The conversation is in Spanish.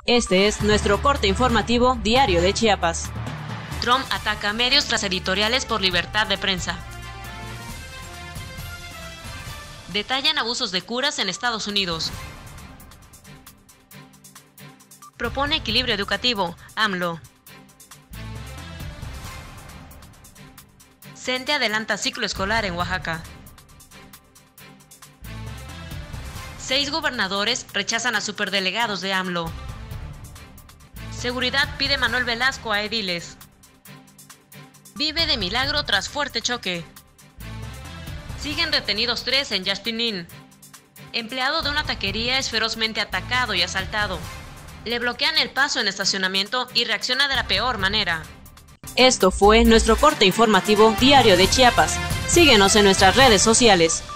Este es nuestro corte informativo diario de Chiapas. Trump ataca a medios tras editoriales por libertad de prensa. Detallan abusos de curas en Estados Unidos. Propone equilibrio educativo, AMLO. CENTE adelanta ciclo escolar en Oaxaca. 6 gobernadores rechazan a superdelegados de AMLO. Seguridad pide Manuel Velasco a ediles. Vive de milagro tras fuerte choque. Siguen retenidos 3 en Yaxpinín. Empleado de una taquería es ferozmente atacado y asaltado. Le bloquean el paso en estacionamiento y reacciona de la peor manera. Esto fue nuestro corte informativo diario de Chiapas. Síguenos en nuestras redes sociales.